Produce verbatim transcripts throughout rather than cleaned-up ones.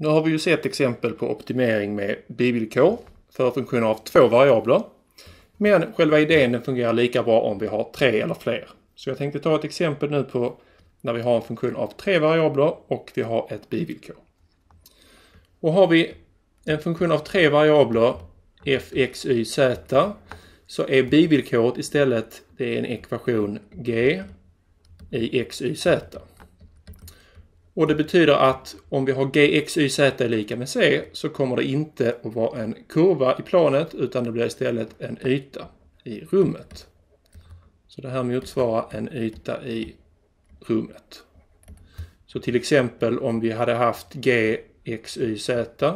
Nu har vi ju sett exempel på optimering med bivillkor för funktioner av två variabler. Men själva idén fungerar lika bra om vi har tre eller fler. Så jag tänkte ta ett exempel nu på när vi har en funktion av tre variabler och vi har ett bivillkor. Och har vi en funktion av tre variabler f, x, y, z, så är bivillkoret istället det är en ekvation g i x, y, z. Och det betyder att om vi har g, x, y, z är lika med c så kommer det inte att vara en kurva i planet utan det blir istället en yta i rummet. Så det här motsvarar en yta i rummet. Så till exempel om vi hade haft g, x, y, z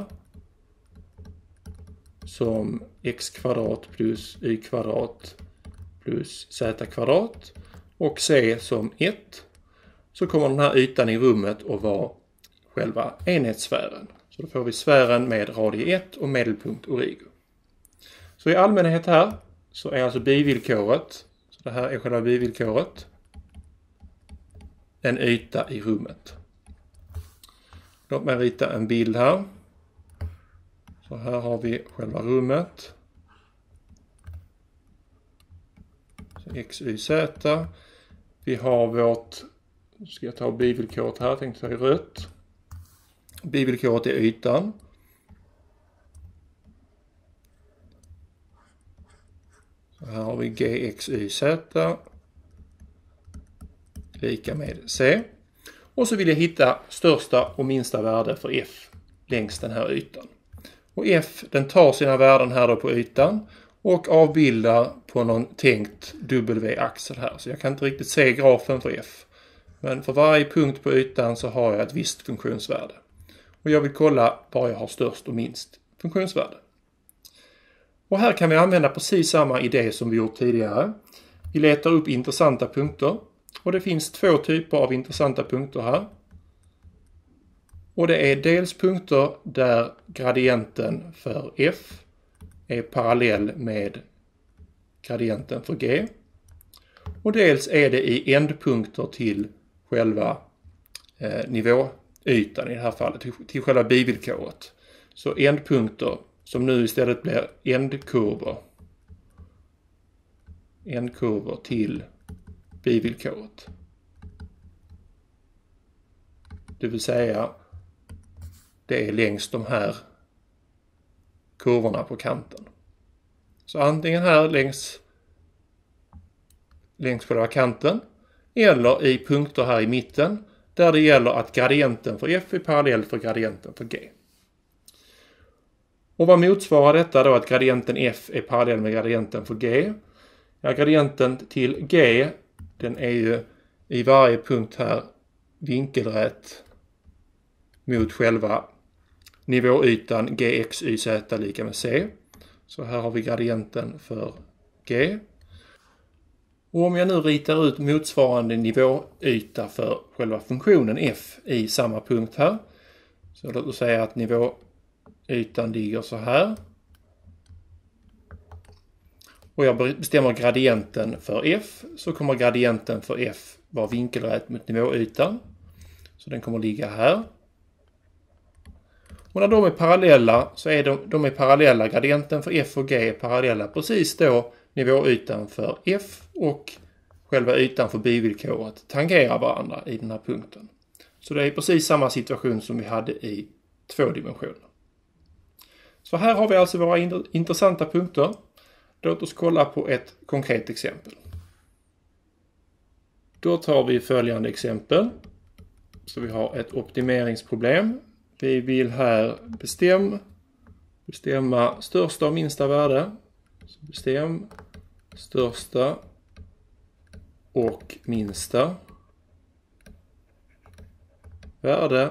som x kvadrat plus y kvadrat plus z kvadrat och c som ett, så kommer den här ytan i rummet att vara själva enhetssfären. Så då får vi sfären med radie ett och medelpunkt origo. Så i allmänhet här så är alltså bivillkoret, så det här är själva bivillkoret, en yta i rummet. Låt mig rita en bild här. Så här har vi själva rummet. Så x, y, z. Vi har vårt, nu ska jag ta bivillkoret här, jag tänkte ta i rött. Bivillkoret är ytan. Så här har vi g, x, y, z lika med c. Och så vill jag hitta största och minsta värde för f längs den här ytan. Och f den tar sina värden här då på ytan och avbildar på någon tänkt W-axel här. Så jag kan inte riktigt se grafen för f. Men för varje punkt på ytan så har jag ett visst funktionsvärde. Och jag vill kolla var jag har störst och minst funktionsvärde. Och här kan vi använda precis samma idé som vi gjort tidigare. Vi letar upp intressanta punkter. Och det finns två typer av intressanta punkter här. Och det är dels punkter där gradienten för f är parallell med gradienten för g. Och dels är det i ändpunkter till själva eh, nivåytan i det här fallet, till, till själva bivillkoret. Så ändpunkter som nu istället blir ändkurvor. Ändkurvor till bivillkoret. Det vill säga det är längs de här kurvorna på kanten. Så antingen här längs längs själva kanten eller i punkter här i mitten där det gäller att gradienten för f är parallell för gradienten för g. Och vad motsvarar detta då att gradienten f är parallell med gradienten för g? Ja, gradienten till g den är ju i varje punkt här vinkelrätt mot själva nivåytan g, x, y, z lika med c. Så här har vi gradienten för g. Och om jag nu ritar ut motsvarande nivåyta för själva funktionen f i samma punkt här. Så låt oss säga att nivåytan ligger så här. Och jag bestämmer gradienten för f, så kommer gradienten för f vara vinkelrätt mot nivåytan. Så den kommer ligga här. Och när de är parallella så är de, de är parallella, gradienten för f och g är parallella precis då nivåytan för f och själva ytan för bivillkoret tangerar varandra i den här punkten. Så det är precis samma situation som vi hade i två dimensioner. Så här har vi alltså våra intressanta punkter. Låt oss kolla på ett konkret exempel. Då tar vi följande exempel. Så vi har ett optimeringsproblem. Vi vill här bestäm, bestämma största och minsta värde. Så bestäm största och minsta värde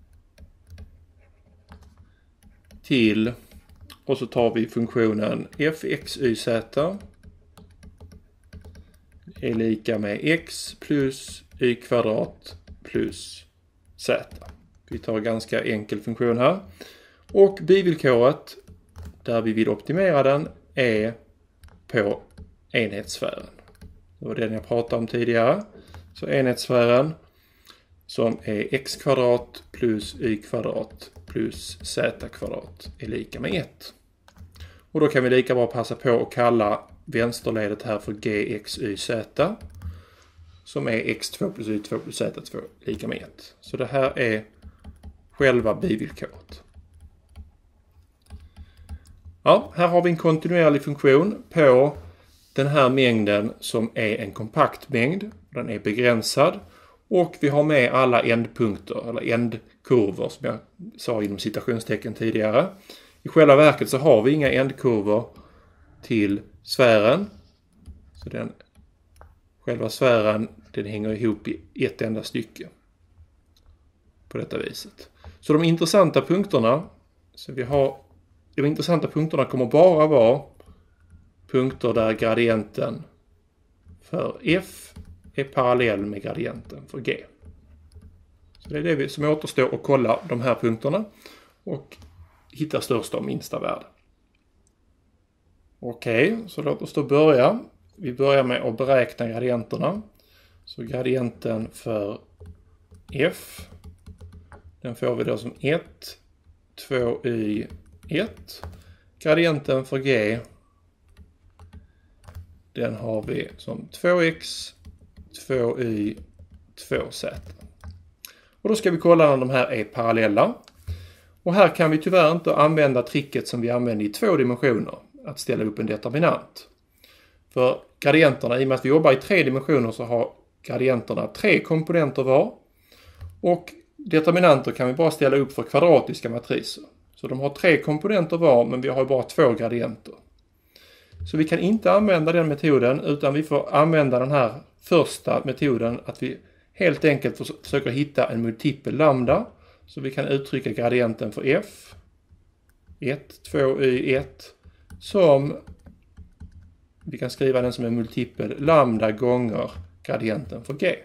till, och så tar vi funktionen f, x, y, z är lika med x plus y kvadrat plus z. Vi tar en ganska enkel funktion här. Och bivillkoret där vi vill optimera den är på enhetssfären. Det var den jag pratade om tidigare. Så enhetssfären som är x kvadrat plus y kvadrat plus z kvadrat är lika med ett. Och då kan vi lika bra passa på att kalla vänsterledet här för gxyz som är x två plus y två plus z två lika med ett. Så det här är själva bivillkoret. Ja, här har vi en kontinuerlig funktion på den här mängden som är en kompakt mängd. Den är begränsad och vi har med alla ändpunkter eller ändkurvor som jag sa inom citationstecken tidigare. I själva verket så har vi inga ändkurvor till sfären. Så den, själva sfären den hänger ihop i ett enda stycke. På detta viset. Så de intressanta punkterna, så vi har, de intressanta punkterna kommer bara vara punkter där gradienten för f är parallell med gradienten för g. Så det är det som återstår att kolla de här punkterna och hitta största och minsta värde. Okej, så låt oss då börja. Vi börjar med att beräkna gradienterna. Så gradienten för f, den får vi då som ett, två y, ett. Gradienten för g, den har vi som två x, två y, två z. Och då ska vi kolla när de här är parallella. Och här kan vi tyvärr inte använda tricket som vi använder i två dimensioner, att ställa upp en determinant. För gradienterna, i och med att vi jobbar i tre dimensioner, så har gradienterna tre komponenter var. Och determinanter kan vi bara ställa upp för kvadratiska matriser. Så de har tre komponenter var, men vi har bara två gradienter. Så vi kan inte använda den metoden, utan vi får använda den här första metoden, att vi helt enkelt försöker hitta en multipel lambda. Så vi kan uttrycka gradienten för f, ett, två, y, ett, som vi kan skriva den som en multipel lambda gånger gradienten för g.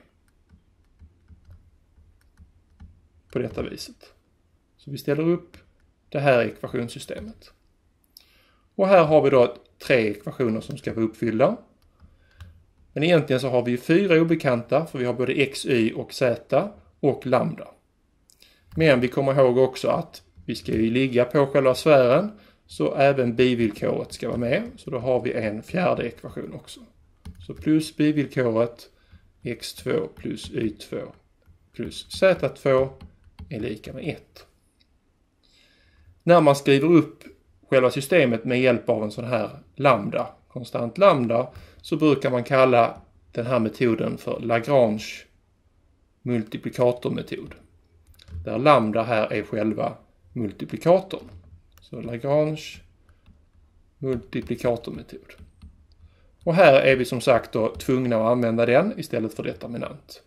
På detta viset. Så vi ställer upp det här ekvationssystemet. Och här har vi då tre ekvationer som ska vara uppfyllda. Men egentligen så har vi fyra obekanta, för vi har både x, y och z och lambda. Men vi kommer ihåg också att vi ska ju ligga på själva sfären, så även bivillkoret ska vara med. Så då har vi en fjärde ekvation också. Så plus bivillkoret x två plus y två plus z två är lika med ett. När man skriver upp själva systemet med hjälp av en sån här lambda, konstant lambda, så brukar man kalla den här metoden för Lagrange multiplikatormetod. Där lambda här är själva multiplikatorn. Så Lagrange multiplikatormetod. Och här är vi som sagt då tvungna att använda den istället för determinant.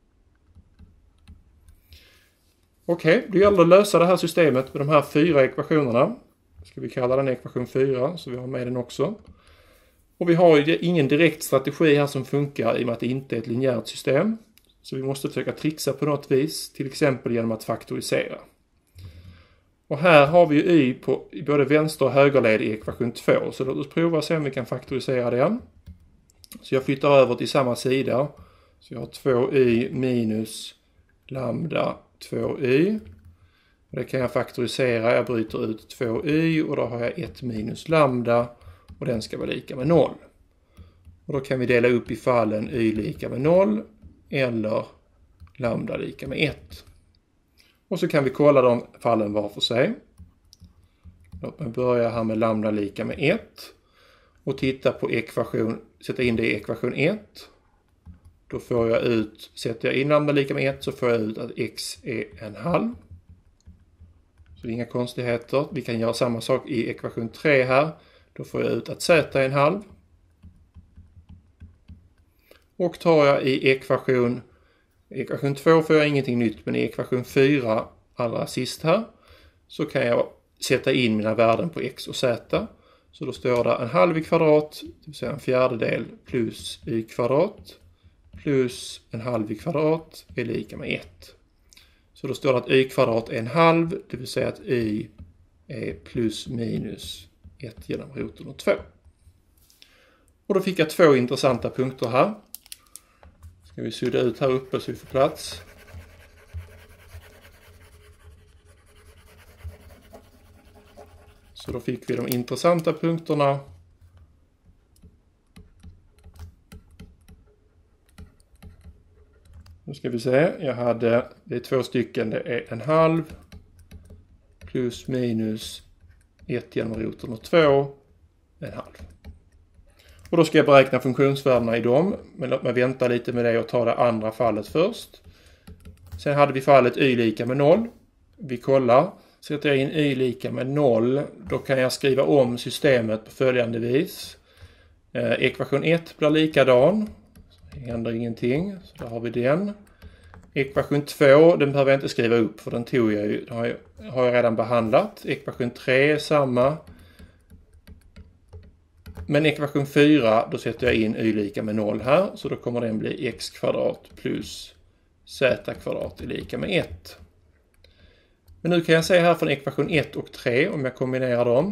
Okej, okay, det gäller att lösa det här systemet med de här fyra ekvationerna. Ska vi kalla den ekvation fyra, så vi har med den också. Och vi har ju ingen direkt strategi här som funkar i och med att det inte är ett linjärt system. Så vi måste försöka trixa på något vis, till exempel genom att faktorisera. Och här har vi ju y på både vänster och högerled i ekvation två. Så låt oss prova och se om vi kan faktorisera den. Så jag flyttar över till samma sida. Så jag har två y minus lambda två y. Och det kan jag faktorisera. Jag bryter ut två y och då har jag ett minus lambda. Och den ska vara lika med noll. Och då kan vi dela upp i fallen y lika med noll eller lambda lika med ett. Och så kan vi kolla de fallen var för sig. Låt mig börja här med lambda lika med ett. Och titta på ekvation, sätta in det i ekvation ett. Då får jag ut, sätter jag in lambda lika med ett så får jag ut att x är en halv. Så det är inga konstigheter. Vi kan göra samma sak i ekvation tre här. Då får jag ut att z är en halv. Och tar jag i ekvation, ekvation två får jag ingenting nytt, men i ekvation fyra allra sist här så kan jag sätta in mina värden på x och z. Så då står det en halv i kvadrat, det vill säga en fjärdedel plus y kvadrat plus en halv i kvadrat är lika med ett. Så då står det att y kvadrat är en halv, det vill säga att y är plus minus ett genom roten av två. Och då fick jag två intressanta punkter här. Ska vi sudda ut här uppe så vi får plats. Så då fick vi de intressanta punkterna. Nu ska vi se, jag hade, det är två stycken, det är en halv plus minus ett genom roten och två, en halv. Och då ska jag beräkna funktionsvärdena i dem, men låt mig vänta lite med det och ta det andra fallet först. Sen hade vi fallet y lika med noll. Vi kollar, sätter jag in y lika med noll, då kan jag skriva om systemet på följande vis. Eh, ekvation ett blir likadan. Det händer ingenting, så då har vi den. Ekvation två, den behöver jag inte skriva upp för den tog jag ju, har jag, har jag redan behandlat. Ekvation tre är samma. Men ekvation fyra, då sätter jag in y lika med noll här, så då kommer den bli x kvadrat plus z kvadrat är lika med ett. Men nu kan jag se här från ekvation ett och tre, om jag kombinerar dem.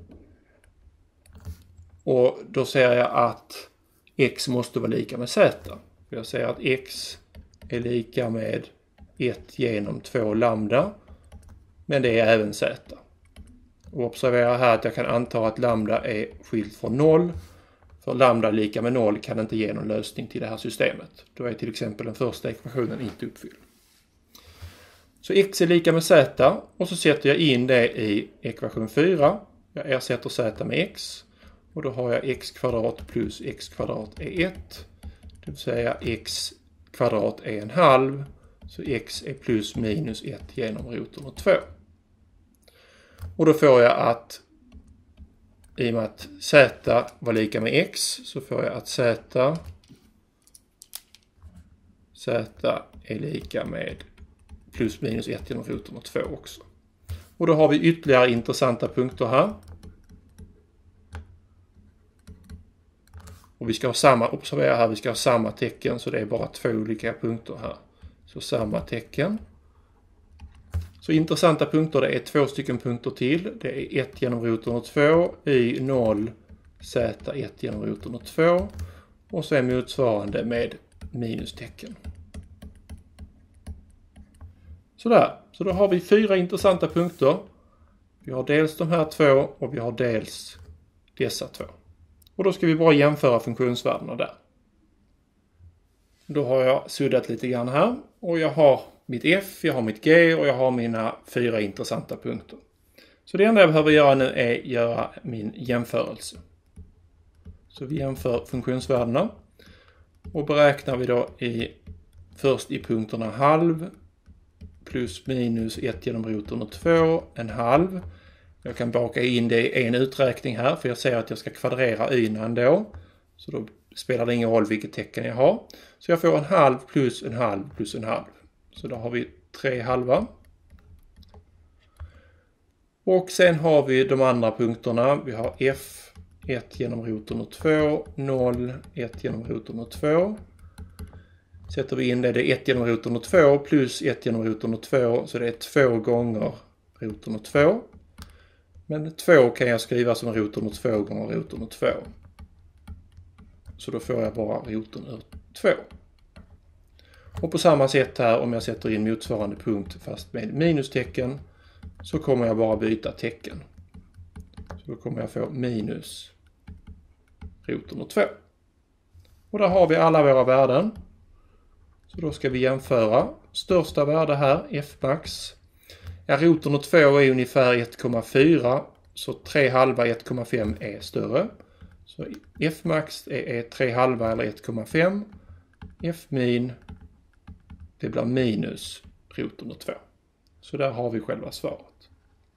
Och då ser jag att x måste vara lika med z. Jag säger att x är lika med ett genom två lambda. Men det är även z. Och observera här att jag kan anta att lambda är skilt från noll. För lambda lika med noll kan inte ge någon lösning till det här systemet. Då är till exempel den första ekvationen inte uppfylld. Så x är lika med z och så sätter jag in det i ekvation fyra. Jag ersätter z med x. Och då har jag x kvadrat plus x kvadrat är ett. Det vill säga x kvadrat är en halv. Så x är plus minus ett genom roten och två. Och då får jag att i och med att z var lika med x så får jag att z, z är lika med plus minus ett genom roten och två också. Och då har vi ytterligare intressanta punkter här. Och vi ska ha samma, observera här, vi ska ha samma tecken så det är bara två olika punkter här. Så samma tecken. Så intressanta punkter, det är två stycken punkter till. Det är ett genom roten och två, y noll, z ett genom roten och två. Och så är motsvarande med minustecken. Sådär, så då har vi fyra intressanta punkter. Vi har dels de här två och vi har dels dessa två. Och då ska vi bara jämföra funktionsvärdena där. Då har jag suddat lite grann här och jag har mitt f, jag har mitt g och jag har mina fyra intressanta punkter. Så det enda jag behöver göra nu är göra min jämförelse. Så vi jämför funktionsvärdena och beräknar vi då i, först i punkterna halv plus minus ett genom roten och två, en halv. Jag kan baka in det i en uträkning här för jag ser att jag ska kvadrera y ändå. Så då spelar det ingen roll vilket tecken jag har. Så jag får en halv plus en halv plus en halv. Så då har vi tre halva. Och sen har vi de andra punkterna. Vi har f, ett genom roten och två, noll, ett genom roten och två. Sätter vi in det, det är ett genom roten och två plus ett genom roten och två. Så det är två gånger roten och två. Men två kan jag skriva som roten och två gånger roten och två. Så då får jag bara roten ur två. Och på samma sätt här, om jag sätter in motsvarande punkt fast med minustecken, så kommer jag bara byta tecken. Så då kommer jag få minus roten och två. Och där har vi alla våra värden. Så då ska vi jämföra. Största värde här, f-max. Ja, roten och två är ungefär ett komma fyra. Så tre halva ett komma fem är större. Så f-max är tre halva eller ett komma fem. F-min, det blir minus roten och två. Så där har vi själva svaret.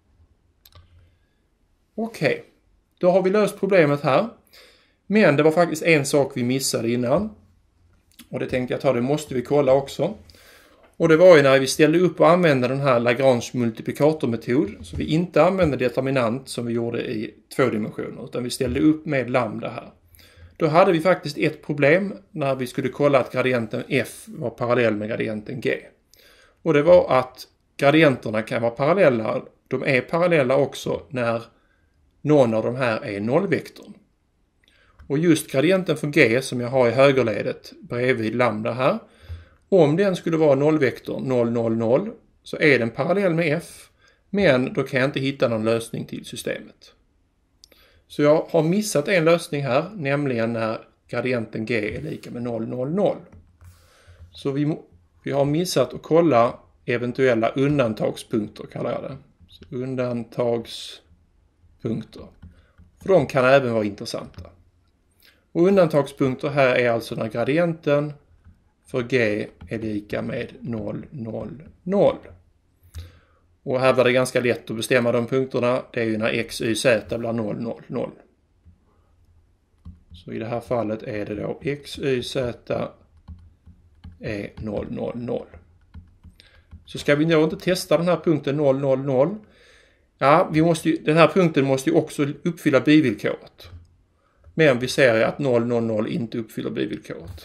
Okej, okay. Då har vi löst problemet här. Men det var faktiskt en sak vi missade innan. Och det tänkte jag ta, det måste vi kolla också. Och det var ju när vi ställde upp och använde den här Lagrange multiplikatormetod. Så vi inte använde determinant som vi gjorde i två dimensioner. Utan vi ställde upp med lambda här. Då hade vi faktiskt ett problem när vi skulle kolla att gradienten f var parallell med gradienten g. Och det var att gradienterna kan vara parallella. De är parallella också när någon av de här är nollvektorn. Och just gradienten för g som jag har i högerledet bredvid lambda här. Om den skulle vara nollvektor noll noll noll så är den parallell med f. Men då kan jag inte hitta någon lösning till systemet. Så jag har missat en lösning här, nämligen när gradienten g är lika med noll, noll, noll. Så vi, vi har missat att kolla eventuella undantagspunkter, kallar jag det. Så undantagspunkter. För de kan även vara intressanta. Och undantagspunkter här är alltså när gradienten för g är lika med noll, noll, noll. Och här var det ganska lätt att bestämma de punkterna. Det är ju när x, y, z blir noll, noll, noll. Så i det här fallet är det då x, y, z är noll, noll, noll. Så ska vi då inte testa den här punkten noll, noll, noll. Ja, vi måste ju, den här punkten måste ju också uppfylla bivillkoret. Men vi ser ju att noll, noll, noll inte uppfyller bivillkoret.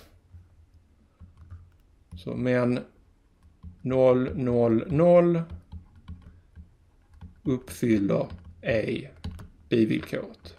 Så men noll, noll, noll uppfyller ej bivillkoret.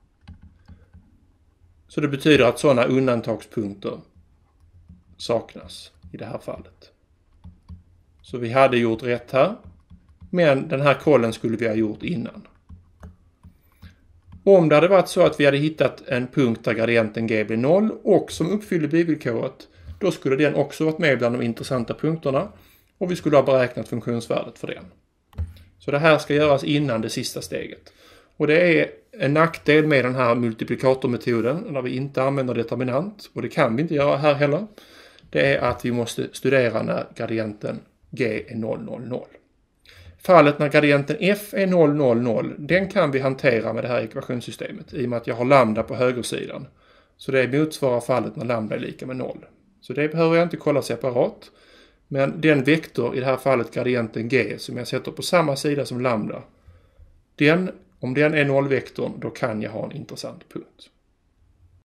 Så det betyder att sådana undantagspunkter saknas i det här fallet. Så vi hade gjort rätt här. Men den här kollen skulle vi ha gjort innan. Om det hade varit så att vi hade hittat en punkt där gradienten g blir noll och som uppfyller bivillkoret, då skulle den också varit med bland de intressanta punkterna och vi skulle ha beräknat funktionsvärdet för den. Så det här ska göras innan det sista steget. Och det är en nackdel med den här multiplikatormetoden när vi inte använder determinant, och det kan vi inte göra här heller. Det är att vi måste studera när gradienten g är noll, noll, noll. Fallet när gradienten f är noll, noll, noll, den kan vi hantera med det här ekvationssystemet i och med att jag har lambda på högersidan. Så det motsvarar fallet när lambda är lika med noll. Så det behöver jag inte kolla separat. Men den vektor, i det här fallet gradienten g, som jag sätter på samma sida som lambda, den, om den är nollvektorn, då kan jag ha en intressant punkt.